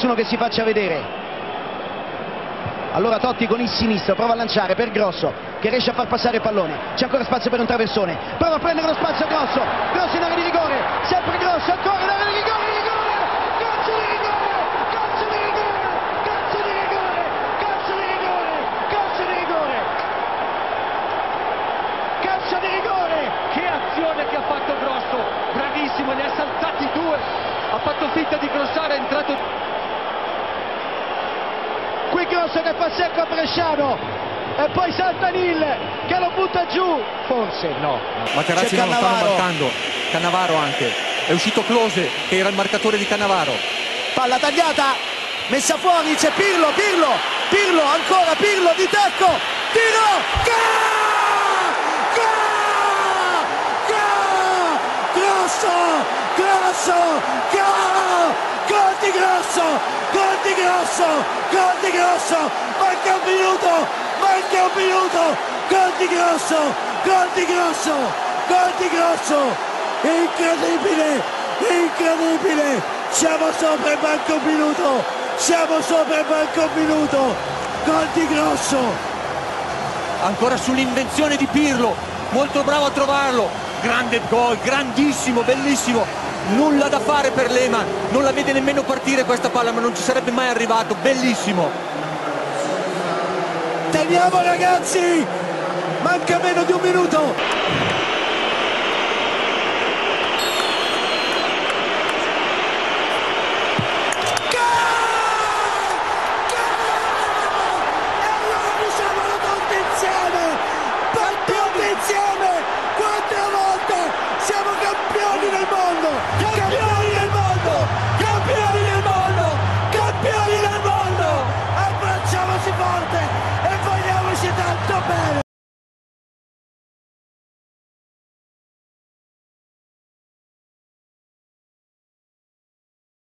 nessuno che si faccia vedere. Allora Totti con il sinistro prova a lanciare per Grosso, che riesce a far passare il pallone. C'è ancora spazio per un traversone, prova a prendere lo spazio Grosso in area di rigore, sempre Grosso, ancora in area di rigore, calcio di rigore, calcio di rigore, calcio di rigore, calcio di rigore, calcio di rigore, calcio di rigore. Che azione che ha fatto Grosso, bravissimo, ne ha saltati due, ha fatto finta di crossare, è entrato. Qui Grosso che fa secco a Bresciano e poi salta Nil che lo butta giù, forse no. Materazzi non lo stanno marcando, Cannavaro anche, è uscito Klose che era il marcatore di Cannavaro. Palla tagliata, messa fuori, c'è Pirlo, ancora Pirlo di tacco, tiro, gol di Grosso, manca un minuto, gol di Grosso, incredibile, siamo sopra il manca un minuto, gol di Grosso. Ancora sull'invenzione di Pirlo, molto bravo a trovarlo, grande gol, grandissimo, bellissimo, nulla da fare per Lehmann, non la vede nemmeno partire questa palla, ma non ci sarebbe mai arrivato, bellissimo. Teniamo ragazzi, manca meno di un minuto. Insieme, quante volte siamo campioni del mondo!